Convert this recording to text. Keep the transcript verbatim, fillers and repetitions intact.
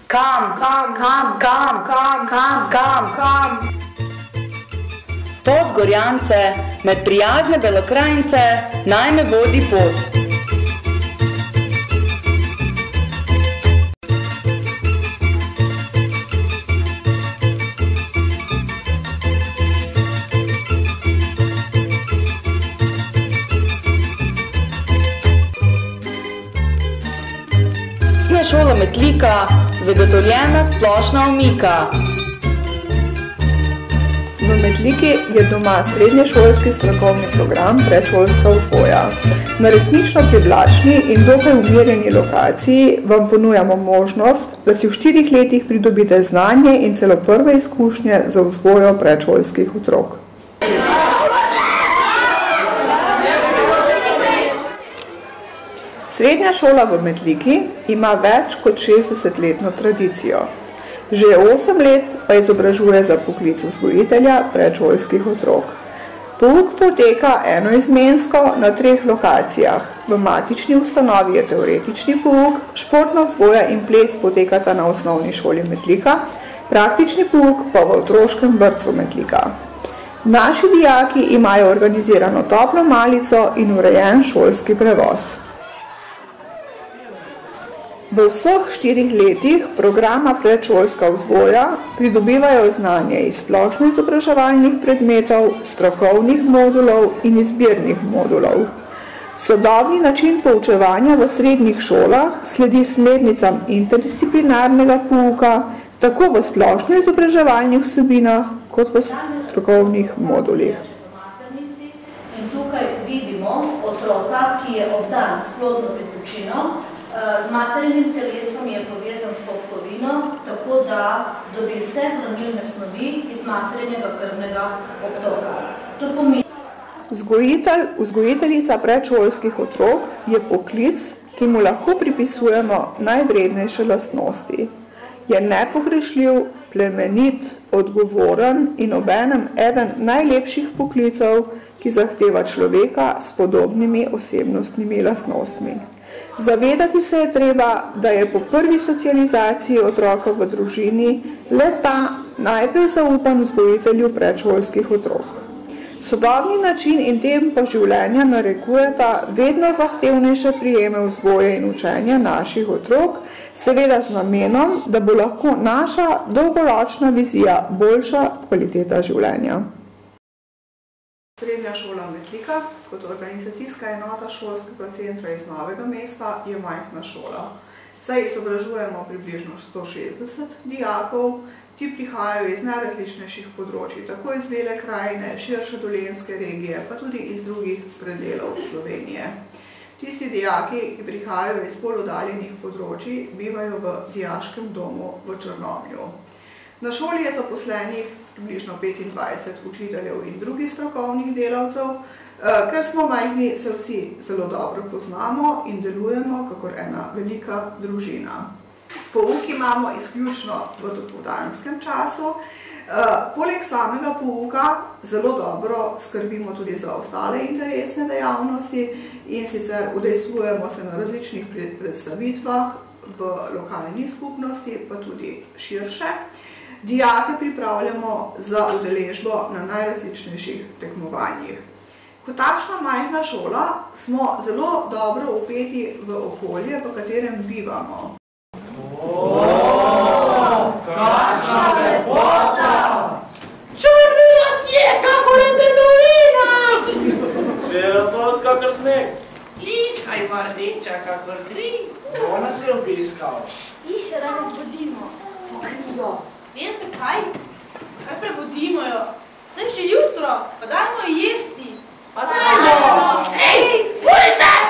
Kam, kam, kam, kam, kam, kam, kam, kam. Pod Gorjance, med prijazne Belokrajince, naj me vodi pot. Šola Metlika, zagotovljena splošna omika. V Metliki je doma srednješolski strokovni program predšolska vzgoja. Na resnično privlačni in dokaj umirjeni lokaciji vam ponujamo možnost, da si v štirih letih pridobite znanje in celo prve izkušnje za vzgojo predšolskih otrok. Srednja šola v Metliki ima več kot šestdesetletno tradicijo. Že osem let pa izobražuje za poklic vzgojitelja predšolskih otrok. Pouk poteka enoizmensko na treh lokacijah. V matični ustanovi je teoretični pouk, športna vzgoja in ples potekata na osnovni šoli Metlika, praktični pouk pa v otroškem vrtcu Metlika. Naši dijaki imajo organizirano toplo malico in urejen šolski prevoz. V vseh štirih letih programa predšolska vzgoja pridobivajo znanje iz splošno izobraževalnih predmetov, strokovnih modulov in izbirnih modulov. Sodobni način poučevanja v srednjih šolah sledi smernicam interdisciplinarnega pouka, tako v splošno izobraževalnih vsebinah kot v strokovnih modulih. In tukaj vidimo otroka, ki je obdan s plodno tekočino. Z materinim telesom je povezan s popkovino, tako da dobi vse hranilne snovi iz materinega krvnega obtoka. To pomeni. Vzgojitelj, vzgojiteljica predšolskih otrok je poklic, ki mu lahko pripisujemo najvrednejše lastnosti. Je nepogrešljiv, plemenit, odgovoren in obenem eden najlepših poklicev, ki zahteva človeka s podobnimi osebnostnimi lastnostmi. Zavedati se je treba, da je po prvi socializaciji otroka v družini le ta najprej zaupan vzgojitelju predšolskih otrok. Sodobni način in tempo življenja narekujeta vedno zahtevnejše prijeme vzgoje in učenja naših otrok, seveda z namenom, da bo lahko naša dolgoročna vizija boljša kvaliteta življenja. Srednja šola Metlika kot organizacijska enota šolskega centra iz Novega mesta je majhna šola. Saj izobražujemo približno sto šestdeset dijakov, ti prihajajo iz najrazličnejših področij, tako iz Bele krajine, širše dolenjske regije, pa tudi iz drugih predelov Slovenije. Tisti dijaki, ki prihajajo iz bolj oddaljenih področij, bivajo v dijaškem domu v Črnomlju. Na šoli je zaposlenih približno petindvajset učiteljev in drugih strokovnih delavcev. Ker smo majhni, se vsi zelo dobro poznamo in delujemo kakor ena velika družina. Pouk imamo izključno v dopoldanskem času. Poleg samega pouka zelo dobro skrbimo tudi za ostale interesne dejavnosti in sicer udejstvujemo se na različnih predstavitvah v lokalni skupnosti, pa tudi širše. Dijake pripravljamo za udeležbo na najrazličnejših tekmovanjih. Kot takšna majhna šola smo zelo dobro vpeti v okolje, v katerem bivamo. O, kakšna lepota! Črni lasje, kakor delovina! Bela pot, kakor sneg. Lička ima rdeča, kakor kri. Ona se je obiskal. Šti še danes bodimo. Pokrijo. Veste kaj? Kaj prebudimo jo? Vse še jutro, pa dajmo jo jesti. Pa dajmo! Ej, spori se!